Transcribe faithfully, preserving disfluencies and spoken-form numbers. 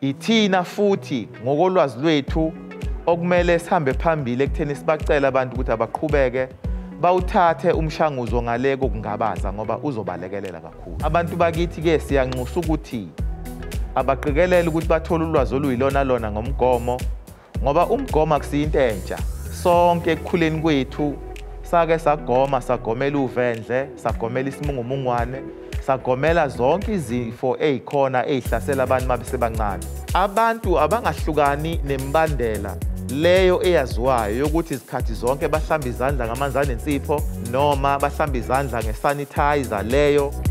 Ithina futhi ngokolwazi lwethu okumele sihambe phambili ekutheni sibacela abantu ukuthi abaqhubeke bawuthathe umshanguzo ngale kokungabaza ngoba uzobalekelela kakhulu. Abantu bakithi ke siyanxusa ukuthi abaqikelele ukuthi bathola ulwazi oluyilona lona ngomgomo ngoba umgomo akusiyinto entsha. Sonke ekukhuleni kwethu sake sagoma, sagomela uvendle, sagomela isimungumungwane, sagomela zonke izifo ezikhona ezihlasela abantu mabesebancane. Abantu abangahlukani nembandela leyo eyaziwayo yokuthi izikhathi zonke bahlamba izandla ngamanzi anensipho noma bahlamba izandla ngesanitizer leyo